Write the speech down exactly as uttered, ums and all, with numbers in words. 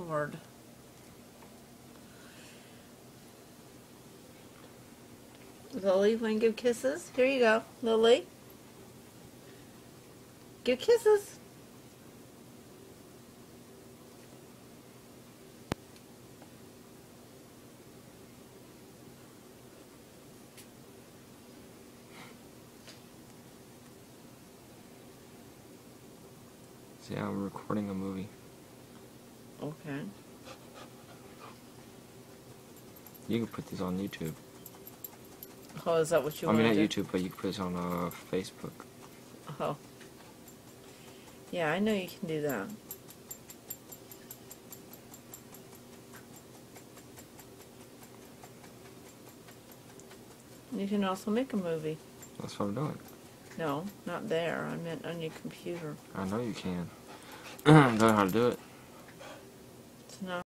Lord. Lily, want to give kisses? Here you go, Lily. Give kisses. See, I'm recording a movie. Okay. You can put these on YouTube. Oh, is that what you I want mean, to not do? YouTube, but you can put this on uh, Facebook. Oh. Yeah, I know you can do that. You can also make a movie. That's what I'm doing. No, not there. I meant on your computer. I know you can. I don't know how to do it. It's not